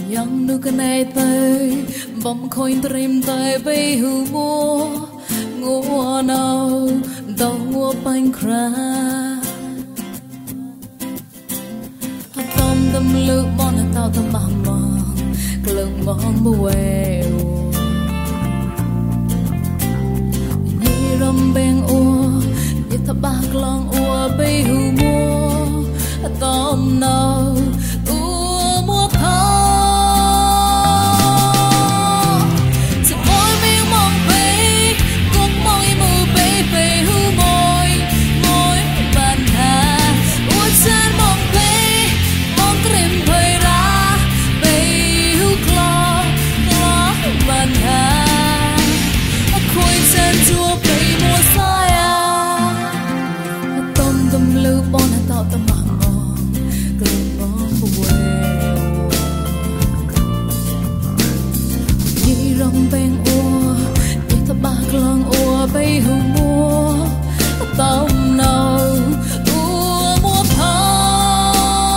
yang nu cái này tới bom khôi trim tới bay hưu mua ngua nào đau ngua bánh kra tâm tâm lự bọn tao tâm mong lưng mong buèo nhị râm bên ua nhị thập ba long ua bay hưu mua tâm nào ua mua thao bên ua nhị thập ba long ua bay hưu mua tâm nào ua mua thao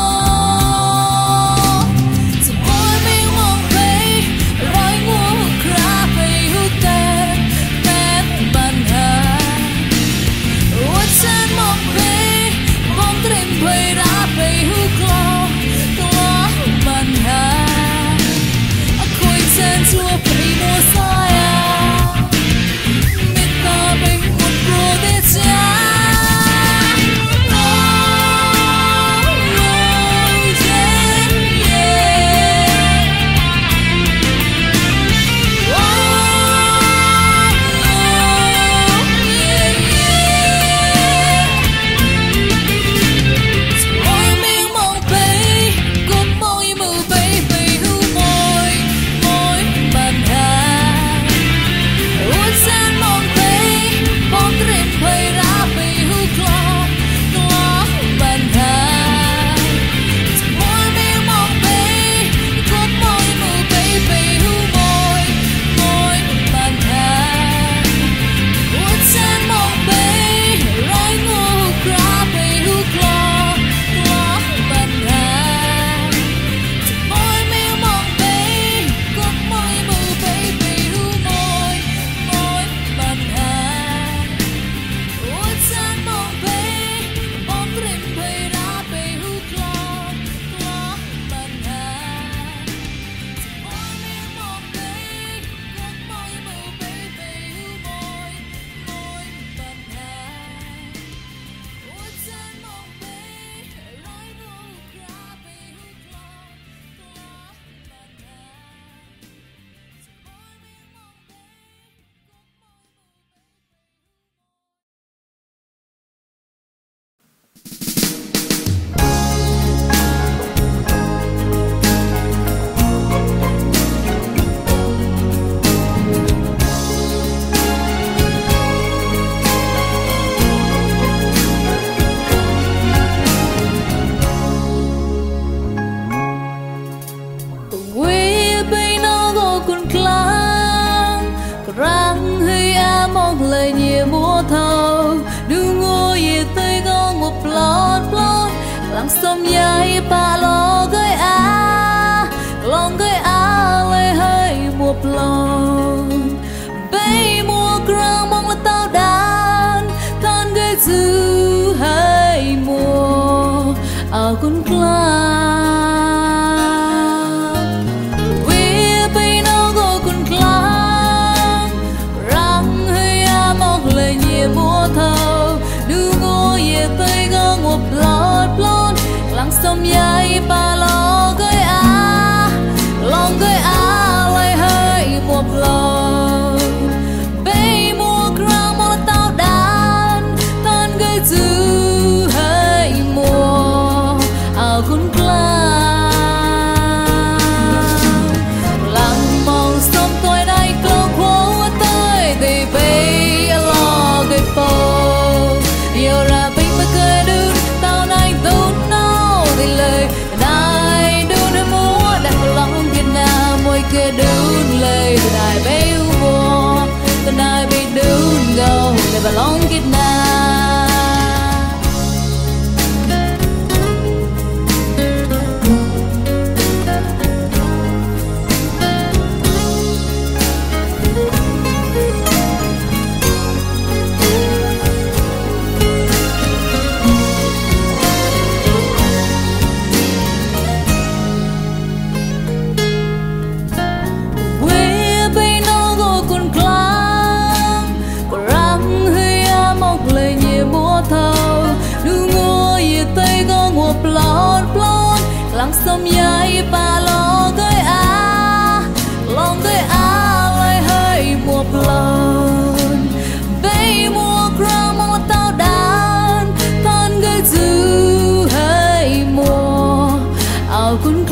จะปล่อยไม่มองไปร้อยงัวคราไปหูแต่ปัญหาว่าฉันมองไปมองเตรียมไปรักไปหูกลัวปัญหาคุยเส้นชั่วไปมัวสายไม่ตาไปหมดโปรดใจlời nhẹ múa thâu đưa ngô ye tới gong một plot plot làm xóm dài ba lo gơi lòng gơi lời hơi một plot bay mua grang mong là tao đàn than gơi dư hay mùa con cla múa thâu đưa ngô ye tới gong một plot plot lăng xóm dài ba lo gơi lòng gơi lời hơi một xóm giấy ba lo cái lòng cái lại hơi một lần bay mùa ra mùa tao đàn con người dư hơi mùa ảo cuốn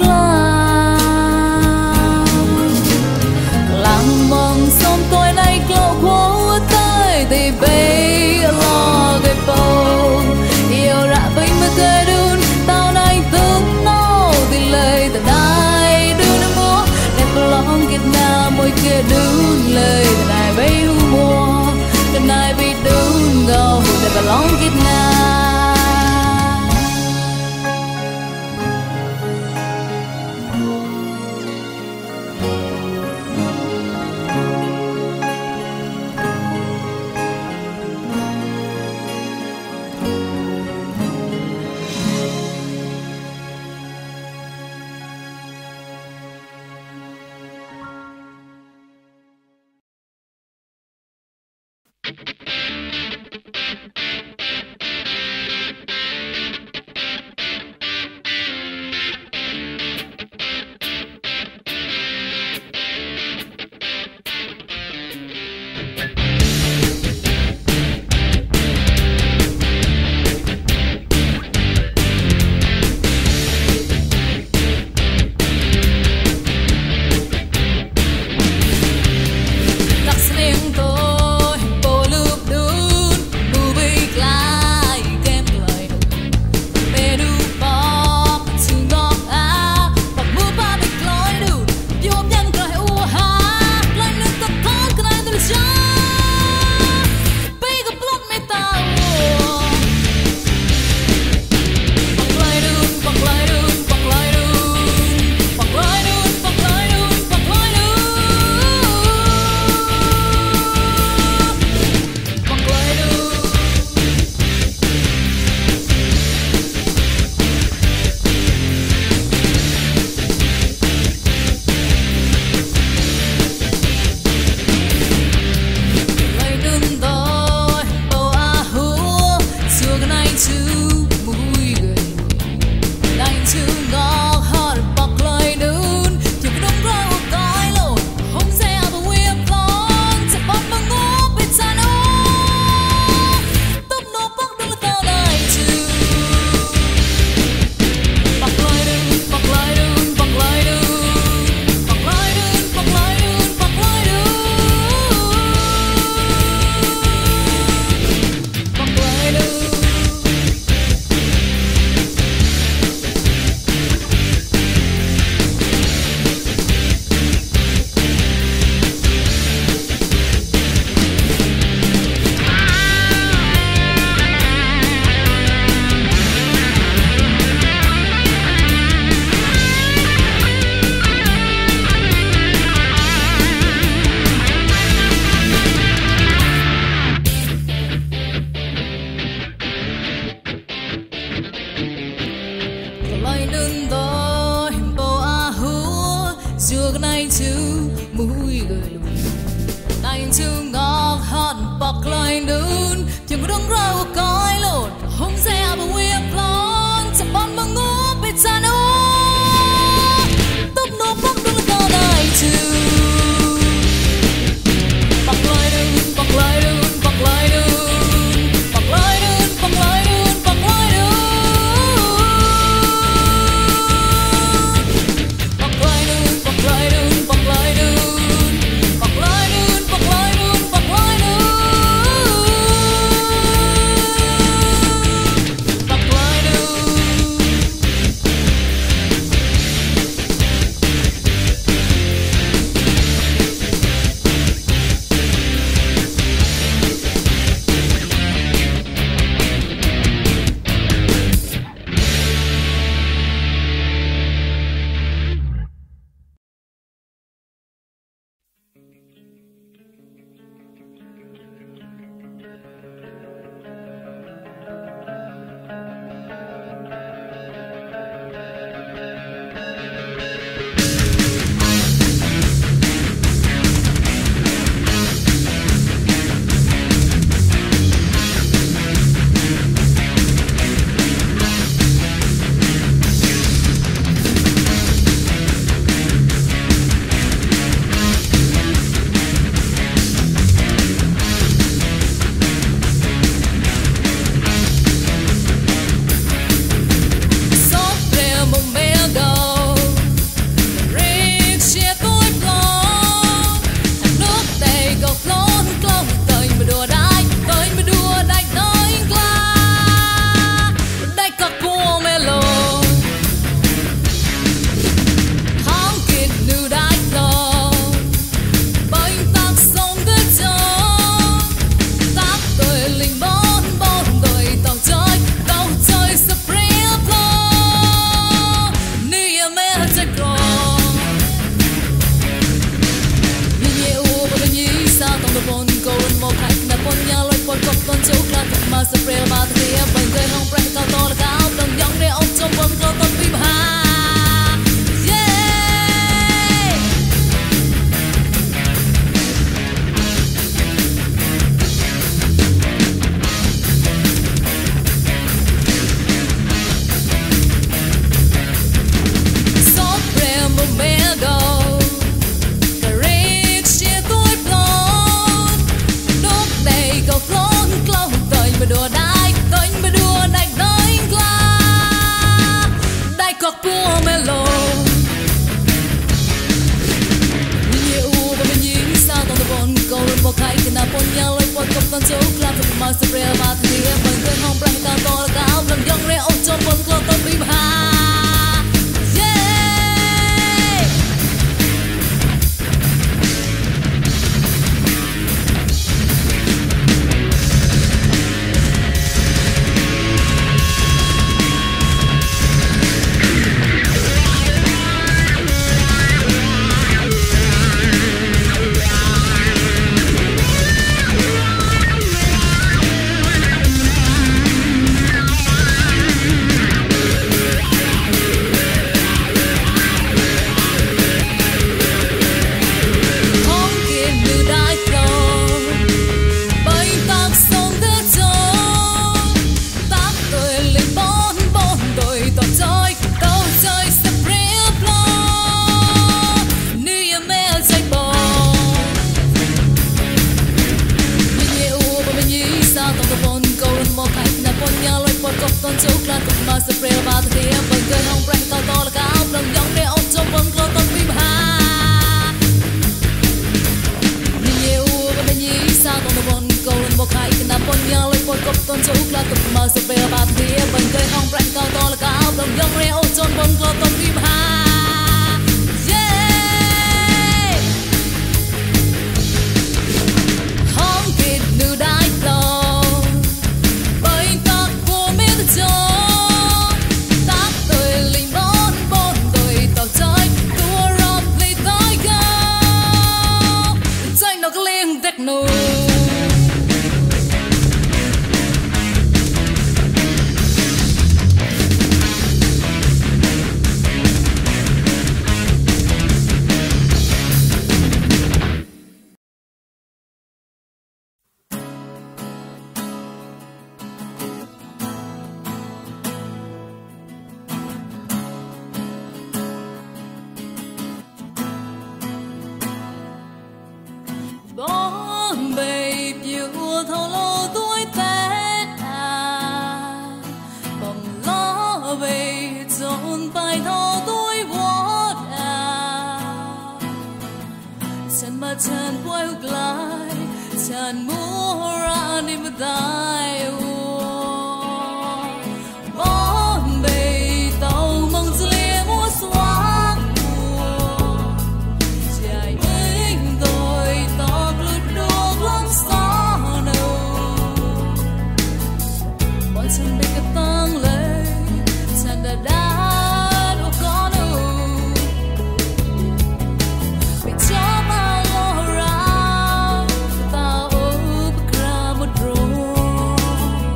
làng mong xóm tôi nay clau khô tới thì bay lo cái bầu yêu ra bay mà cười đun tao nay từng nấu thì lời từ đây đưa nó mua đẹp lòng kết na môi kia đun lời từ này bay mùa từ này bị đun gầu đẹp lòng kết na con chúc là thật mà sự rêu mà thì em vẫn quên không phải cao to là cao lần dòng rêu cho vẫn còn con bìm hà. con chúc là tụi mà sẽ rêu vào từ kia vẫn cười hồng răng cao to là cao lần dòng để ôm trong vẫn có con phim hà nhìn nhiều và bên nhí sao còn một con câu lần một hai cái nằm con nhau lấy con con chúc là tụi mà sẽ rêu vào từ kia vẫn cười hồng răng cao to là cao lần dòng để ôm trong vẫn có con phim hà. Bóng bầy chiều thâu lô tuổi Tết bằng lá về trốn bài thâu tuổi vót chân mà chân quay hút lại chân mua ra đi mà tay bóng bầy tàu mong dư lia mua xóa chân đây cái tăng lên chân đã đá đâu có đâu bị cho mà lo ra ta ôm ra một rồi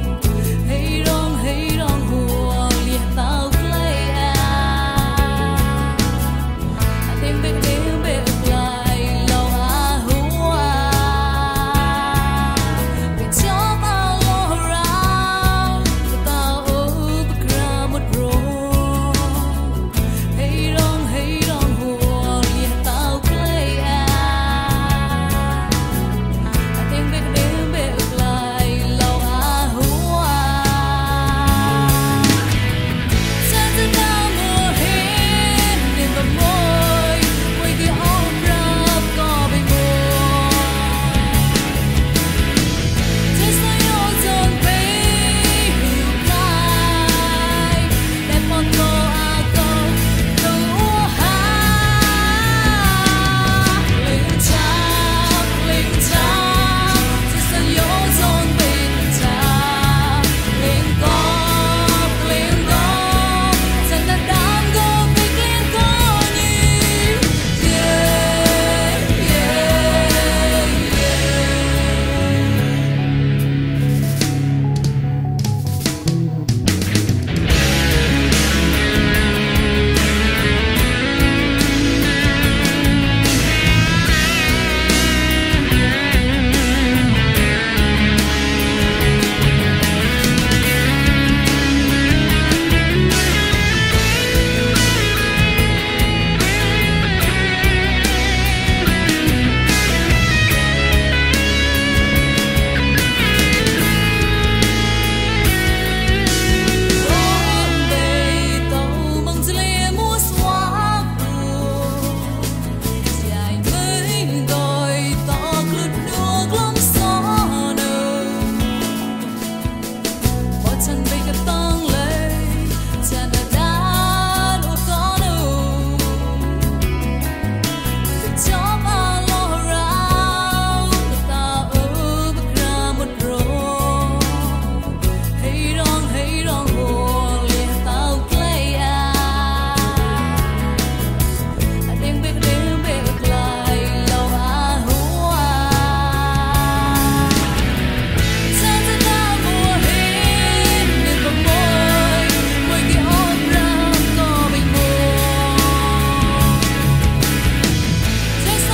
Hãy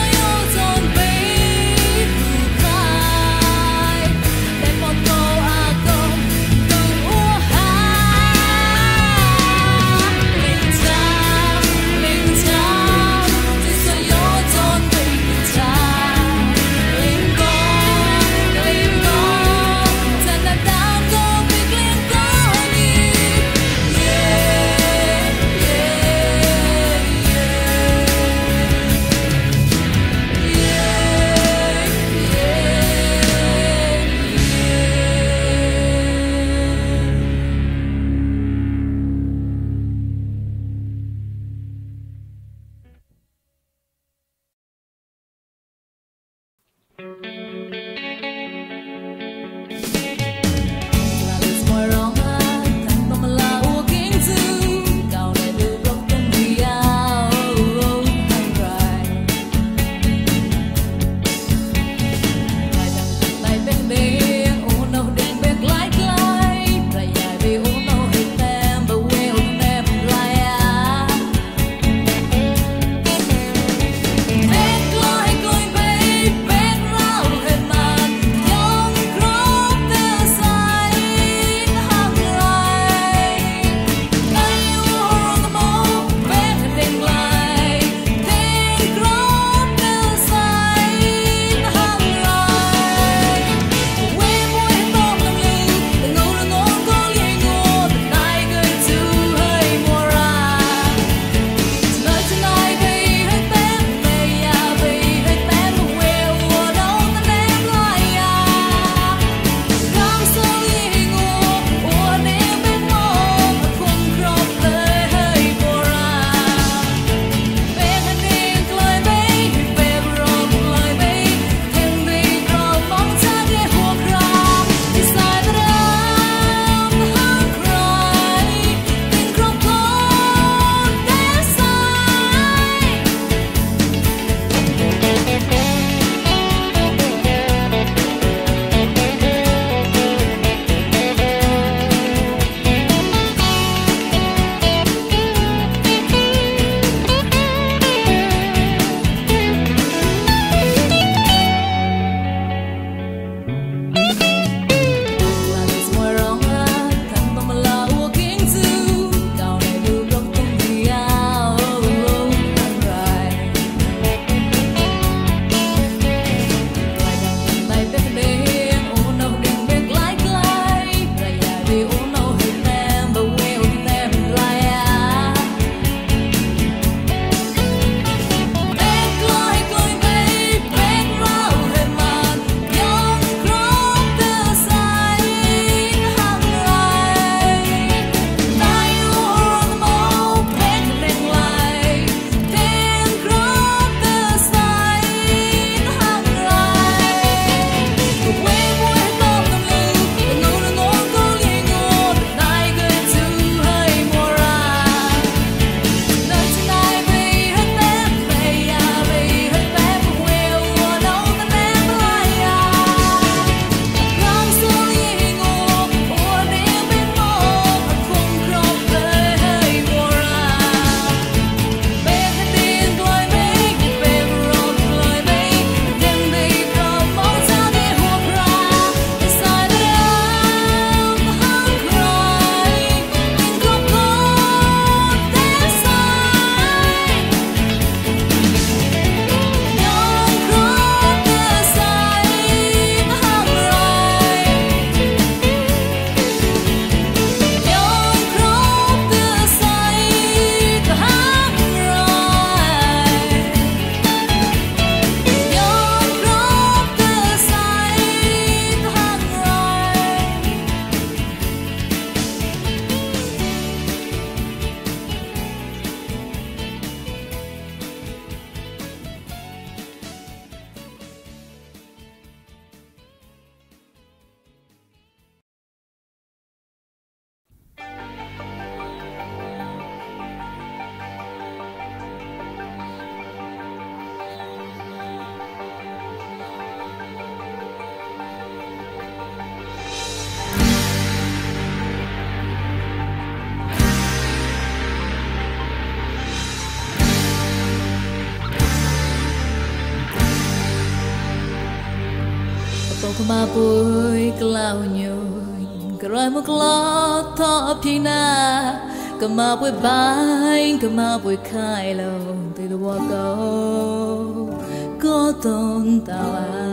bông ma bụi clau nhồi rồi một lọ thọ phi na cầm ma bụi bay cầm ma bụi khai lòng từ đầu câu có tôn tao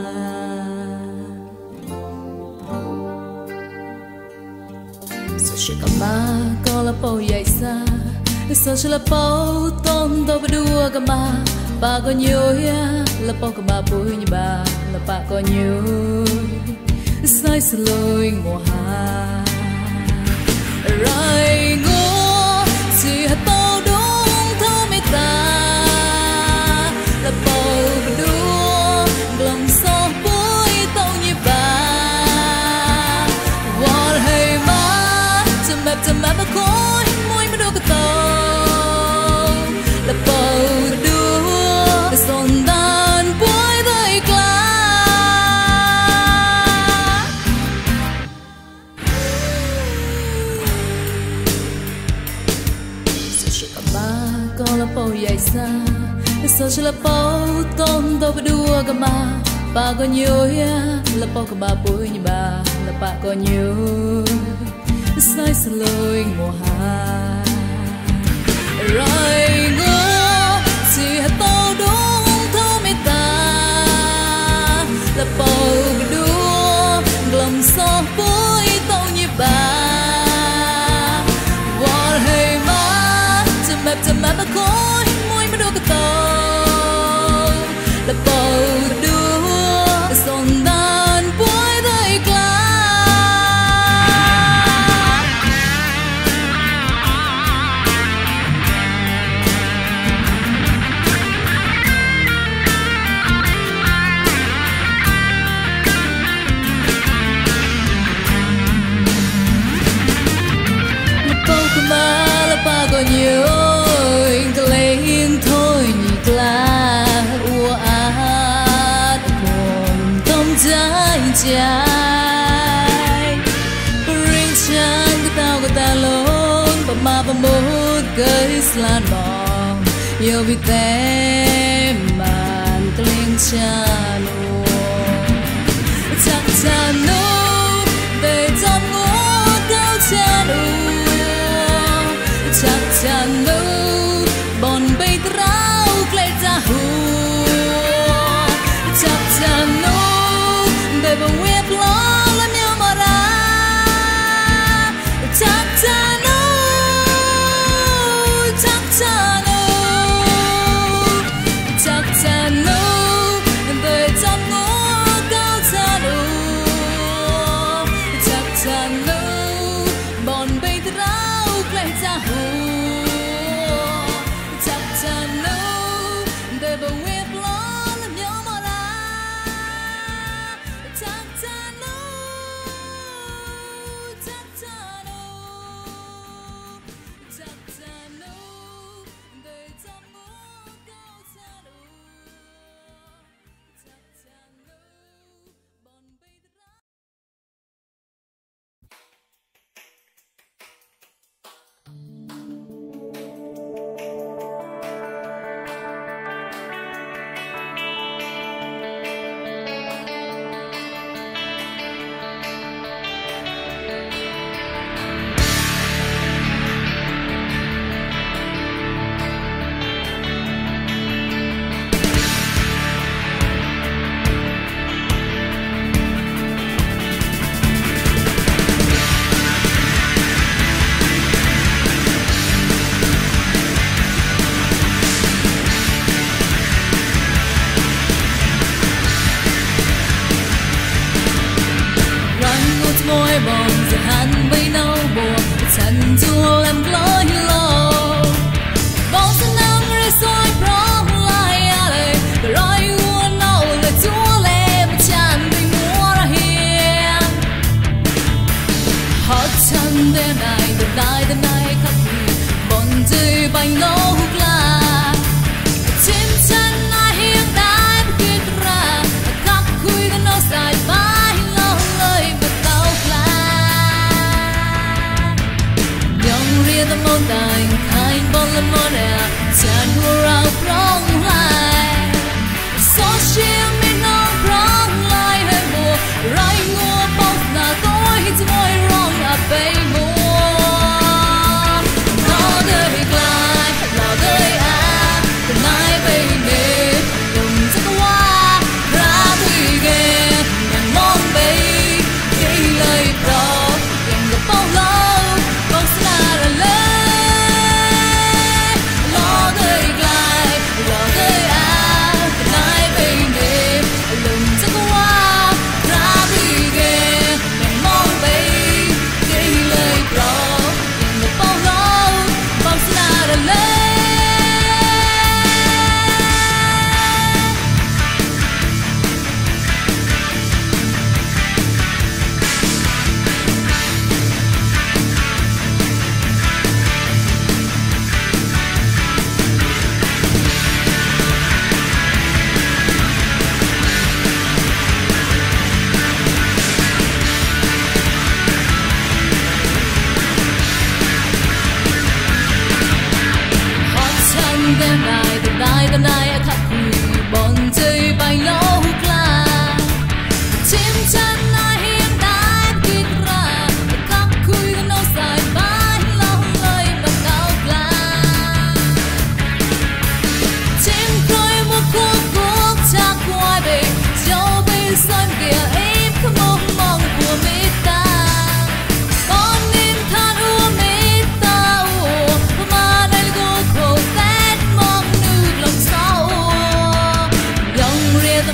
sẽ cầm ma có là bao dài xa sao sẽ là bao tôn tao đua cầm ma bà có nhiều là bao cầm ma bụi như bà là bà có nhiều sai sự lối mùa hạ rồi ngô chỉ hạt bao đúng thâu mê ta là bao đua lòng gió bụi tao như bà wall hay má chầm mẹp mà khói môi mà đua cái tao là bao đua cái son đàn bụi tới cla có là bao dài xa sao chỉ là bao tôn tao đua cả mà bà có nhiều là bao cả bà bụi như bà là bà có nhiều sai sự lối mùa hạ rồi ngô chỉ hạt bao đúng thâu mê ta là bao đua lòng gió bụi tao như bà chầm mẹp mà khói môi mà đua cái tao là bao đua son đàn bụi tới cla là bao cái má là ba có nhiều trái ring chang cái tao của ta luôn và mà và một cái slan bong yêu vì tem màn cling cha luôn chắc chắn nốt về trong ngõ cao cha luôn chắc chắn nốt bon bay trao clei ra hu chắc chắn nốt để bằng nguyệt lo làm nhau mà ra chắc chắn chắc chắn chắc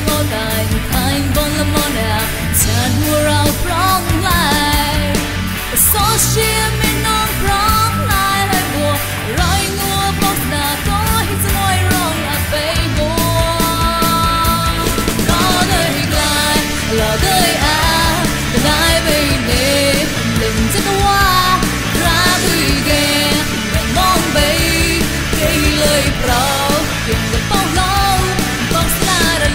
mô tài thành bon la mona chan hua rau prong lai so chia min non prong lai lai bùa roi ngua bốc na tôi tôi rong a bay bùa nó đời glai là đời à lai bay nè đừng chết qua ra tươi ghé mong bay cây lời pro kiếm được bao lâu bóng xa đã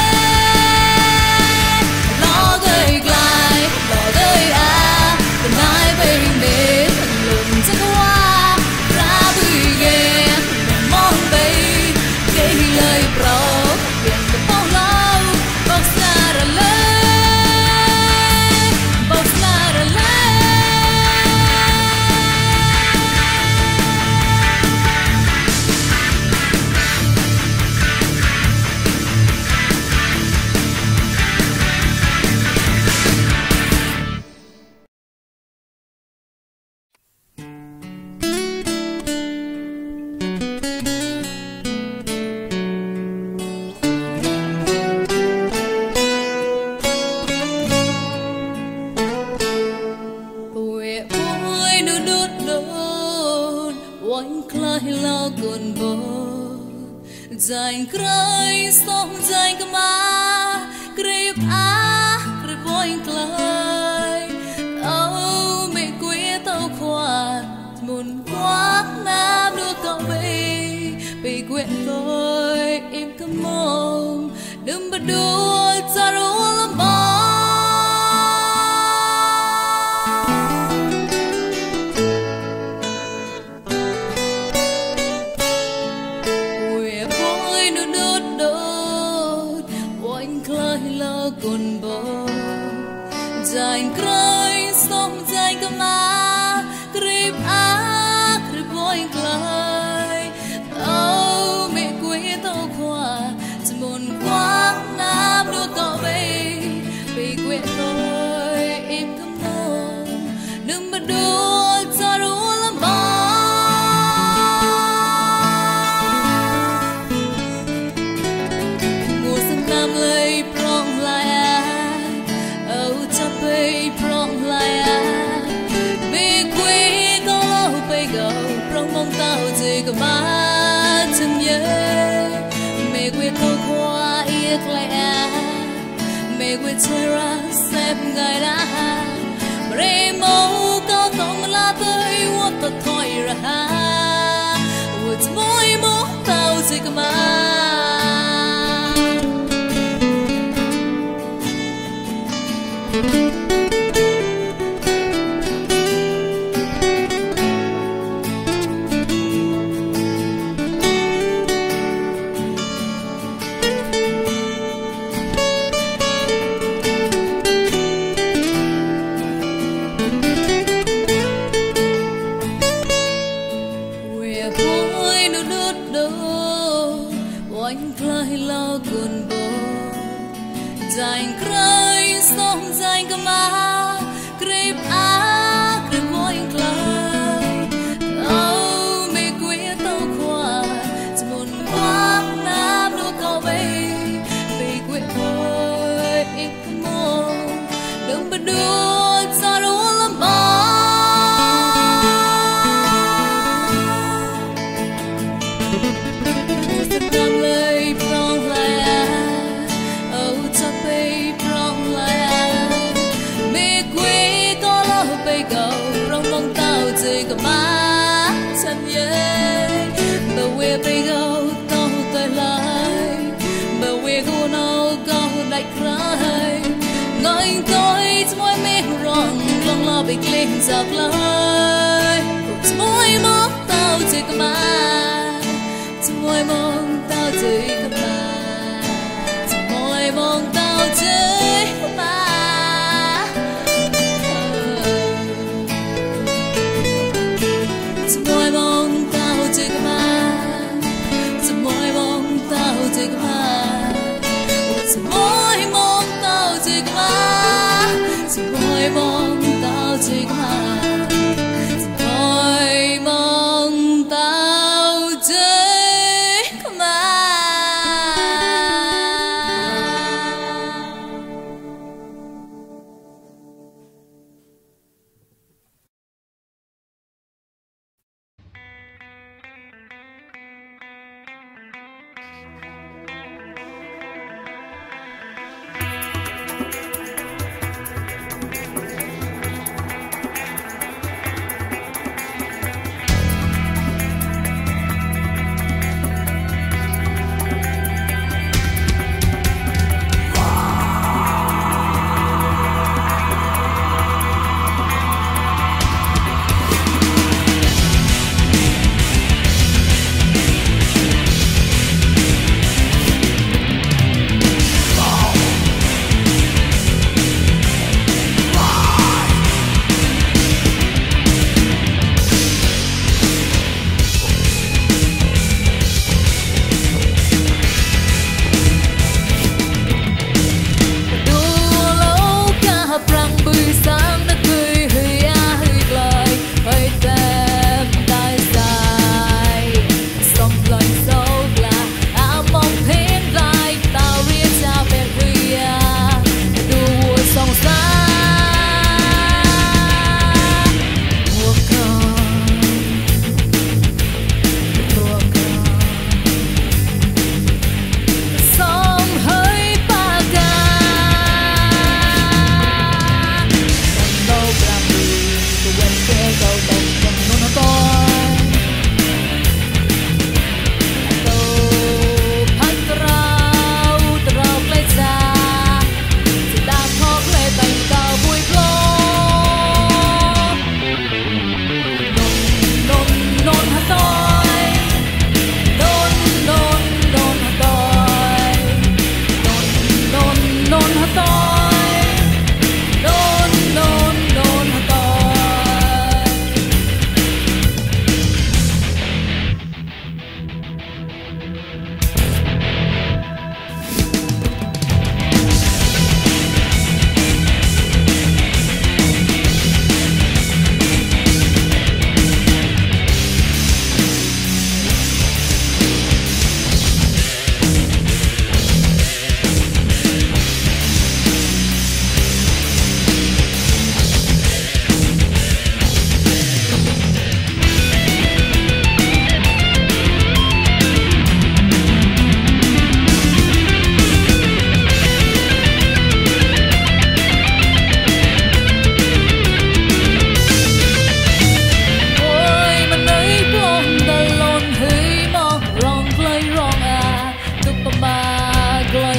lên lo đời glai lo đời à từ nay bay đến thần lùng chết qua ra tươi ghé mong bay cây lời pro kiếm được bao lâu bóng xa đã lên bóng xa đã lên. Dành cây sông dành cái má grip á grip boing clay âu mẹ quê tao khoa muốn quát nam đưa cậu về quê tôi em cứ mong đừng bắt đua ta rú lắm bó con bò dành cây sông dành cái má grip á grip boing clay âu mẹ quê tao khoa chỉ muốn quát nam đưa cậu về quê tôi em cứ mong đừng bắt đua ta rú lắm bó mùa xuân nam lấy tao chỉ có má chân nhớ mẹ quê tôi qua yêu lại à mẹ quê chơi ra xếp ngày đã rê mâu có tông la tới quất thật thôi ra quất môi mốt tao chỉ có má dành cây sông dành cái má grip á grip boing clay âu mẹ quê tao khoa chỉ muốn quát nam đưa cậu về quê tôi em cứ mong đừng bắt đua ta rú lắm bó cái má chân nhớ bờ quê bây giờ tao tới lại bờ quê cô nào cao đại cry ngồi tôi môi mê rong lòng lo bị lên giặc lại môi mong tao chỉ cái má môi mong tao chỉ cái má môi mong tao chỉ cái má môi mong tao chỉ có má môi mong tao chỉ có má môi mong tao chỉ có má môi mong tao chỉ có má môi mong tao chỉ có má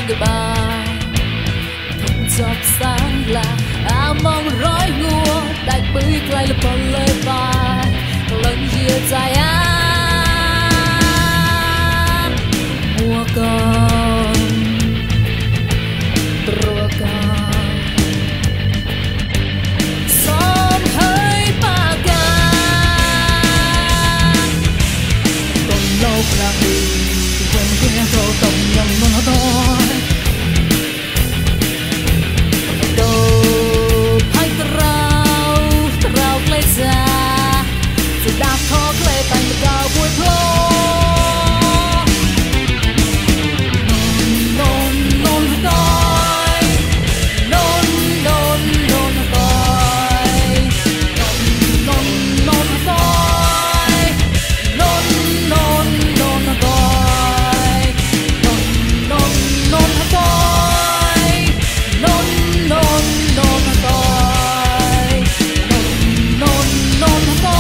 người bà thùng chọc sáng là mong rối ngua đại bưởi clay là phần lời bài lần chia dài mùa con trua con xóm hơi ba ca còn lâu là đi quên quên thâu tổng nhầm non thôi đạp thóc lê thành cao buổi phố non non đói non non non đói non non đói non non non đói non non non đói non non non đói non non non đói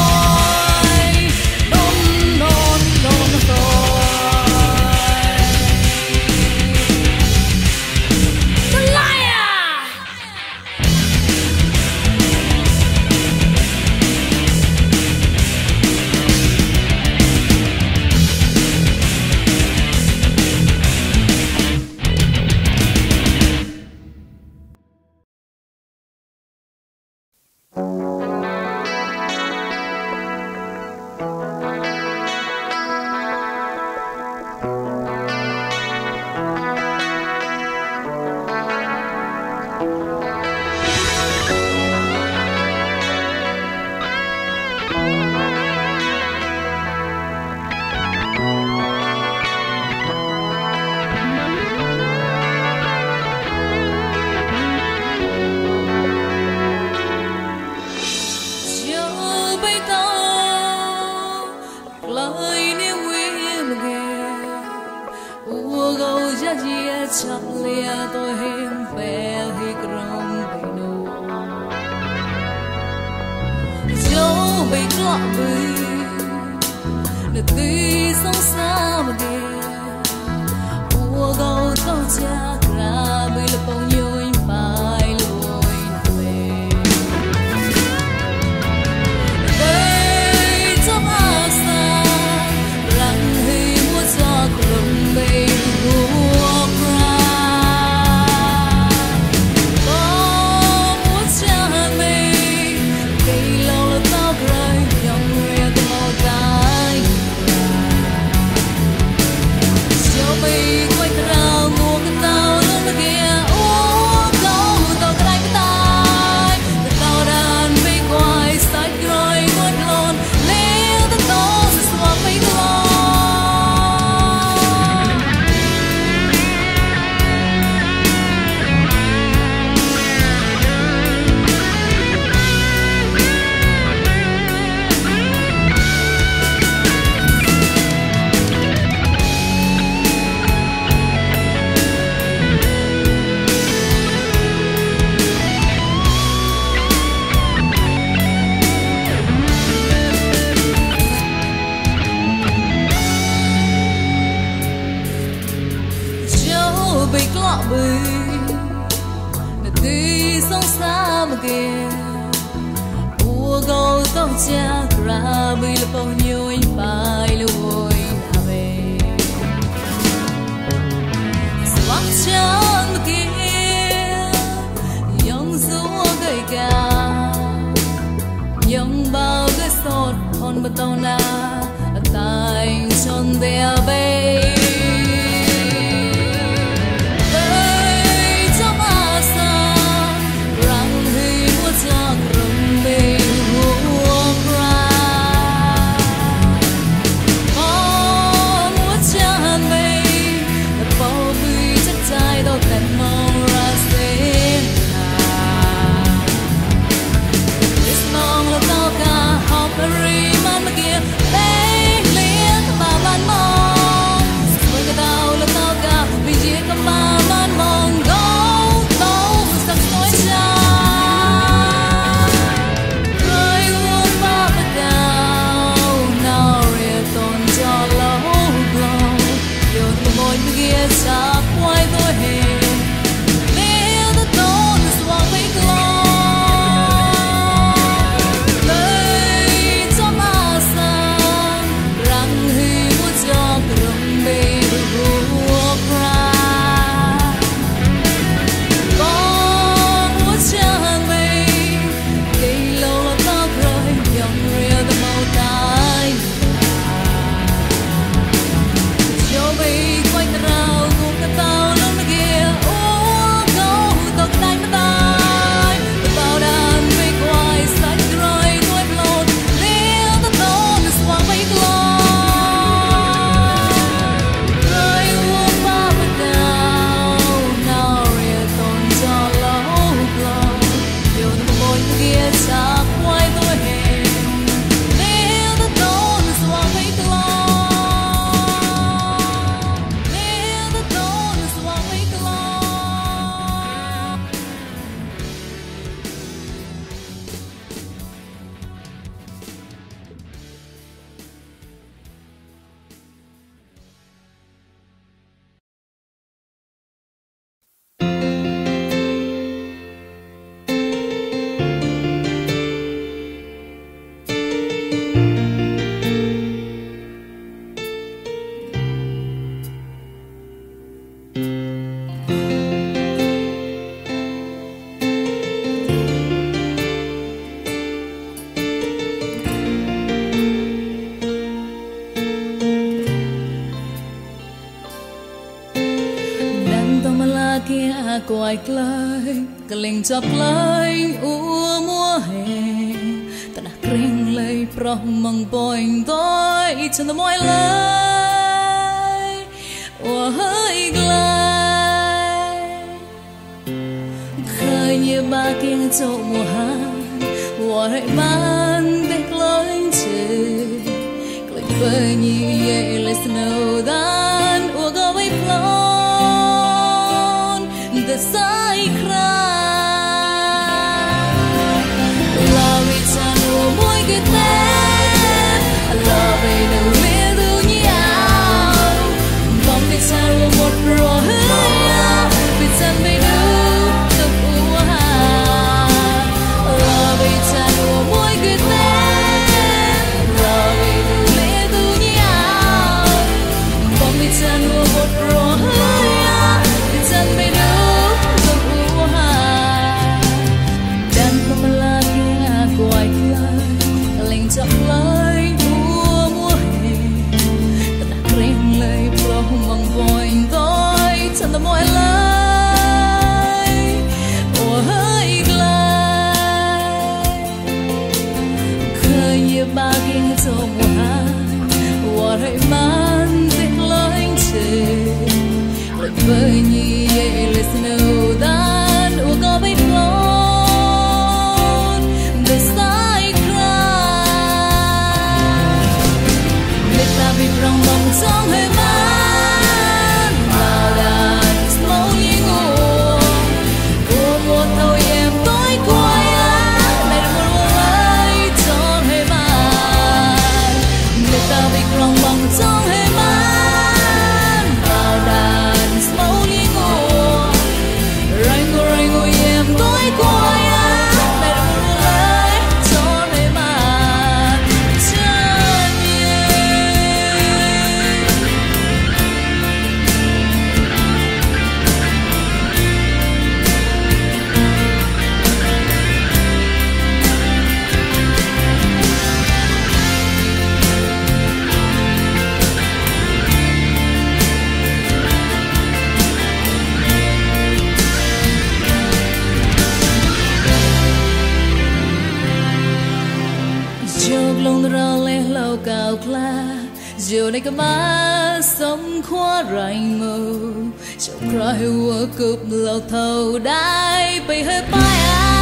Hãy subscribe kia quay lại cái linh chọc lại u mùa hè ta đã kring lấy pro mong boing tôi chân môi lại ô hơi lại khơi như ba kia chỗ mùa hạ hoa hãy mang đẹp lối trời cười với như vậy let's know that we'll go away the side cry love it and mỗi cái tên love it đâu biết đâu nhau bóng biết sao một rồi biết sao biết đâu được hoa love it and mỗi cái tên love it đâu biết đâu nhau bóng biết sao một rồi biết sao biết đâu quay lại lệnh chậm lại mùa mùa hè ta đã kring lấy pro mong boing tôi chân ta mỏi lại ô hơi lại khơi như ba kia chỗ mùa hạ hoa hãy mang tiếc lối trời lại với như vậy let's know that we'll go be trong vòng sóng hơi mát vào đàn snow như ngủ mùa thôi em tối quay lại một lời cho hơi mát người ta bị trong vòng sóng hơi mát vào đàn snow như ngủ rồi ngồi em tối quay lại một lời cho hơi mát lòng ra lẽ lâu cao cla giờ này cái má sống khoa rành mờ trong cry hoa cướp lâu thâu đai bay hơi bay